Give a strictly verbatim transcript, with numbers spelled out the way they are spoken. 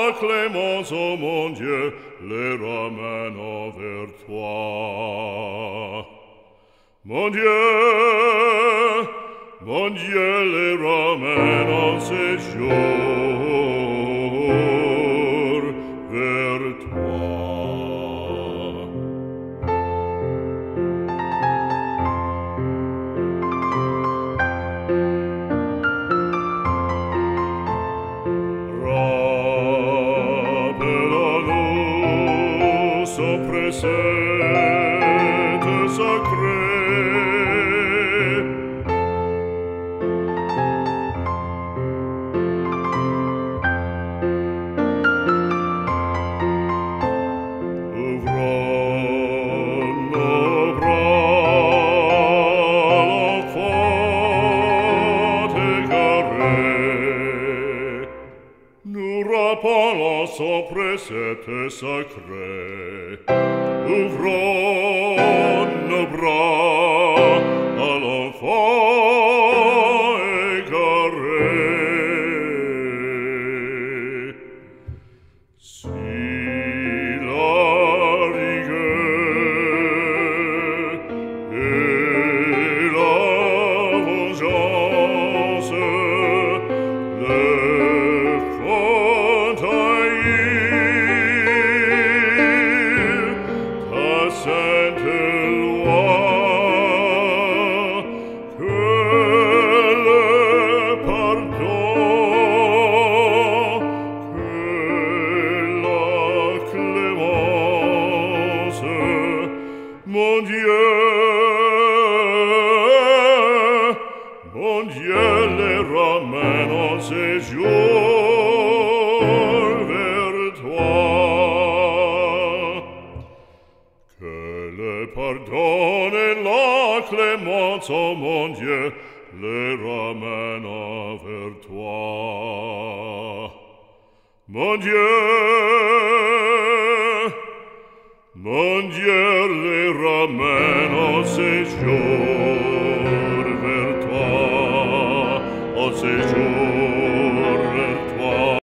la clémence, ô mon Dieu, les ramène vers toi. Mon Dieu, mon Dieu, les ramène en séjour vers toi. Rappelle-nous son précepte sacré. Rappelons son précepte sacré. Ouvrons nos bras à l'enfant égaré. Si la rigueur et la vengeance le font haïr, ta sainte loi, que le pardon, que la clémence, mon Dieu, mon Dieu, les ramène en séjour vers toi. Que le pardon et la clémence, ô mon Dieu, les ramène vers toi. Mon Dieu, mon Dieu, les ramène en séjour vers toi, en séjour